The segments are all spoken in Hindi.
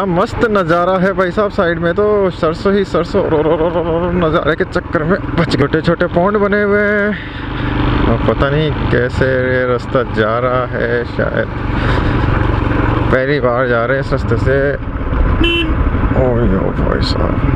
क्या मस्त नज़ारा है भाई साहब। साइड में तो सरसों ही सरसों, नज़ारे के चक्कर में बच छोटे छोटे पौंड बने हुए हैं। और पता नहीं कैसे ये रास्ता जा रहा है, शायद पहली बार जा रहे हैं इस रास्ते से। ओ भाई साहब,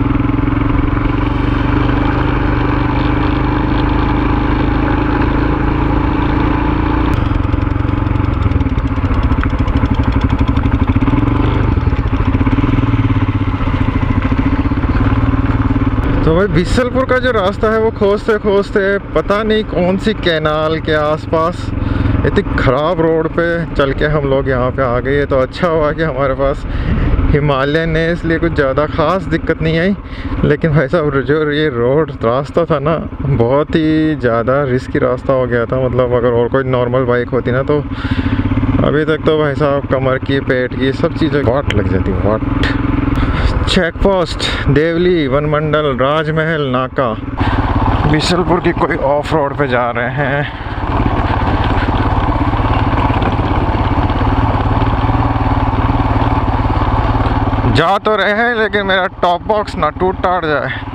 तो भाई बिसलपुर का जो रास्ता है वो खोजते खोजते पता नहीं कौन सी कैनाल के आसपास इतनी ख़राब रोड पे चल के हम लोग यहाँ पे आ गए। तो अच्छा हुआ कि हमारे पास हिमालयन है, इसलिए कुछ ज़्यादा ख़ास दिक्कत नहीं आई। लेकिन भाई साहब जो ये रोड रास्ता था ना, बहुत ही ज़्यादा रिस्की रास्ता हो गया था। मतलब अगर और कोई नॉर्मल बाइक होती ना तो अभी तक तो भाई साहब कमर की, पेट की, सब चीज़ें वाट लग जाती, वाट। चेक पोस्ट देवली, वनमंडल, राजमहल नाका, बिसलपुर की कोई ऑफ रोड पे जा रहे हैं। जा तो रहे हैं लेकिन मेरा टॉप बॉक्स ना टूट टाट जाए।